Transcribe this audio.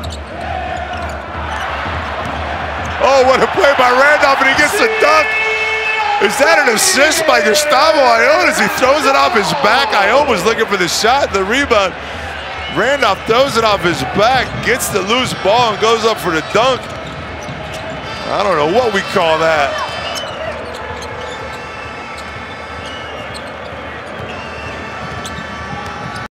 Oh, what a play by Randolph, and he gets the dunk. Is that an assist by Gustavo Ayón as he throws it off his back? Ayón was looking for the shot, the rebound. Randolph throws it off his back, gets the loose ball, and goes up for the dunk. I don't know what we call that.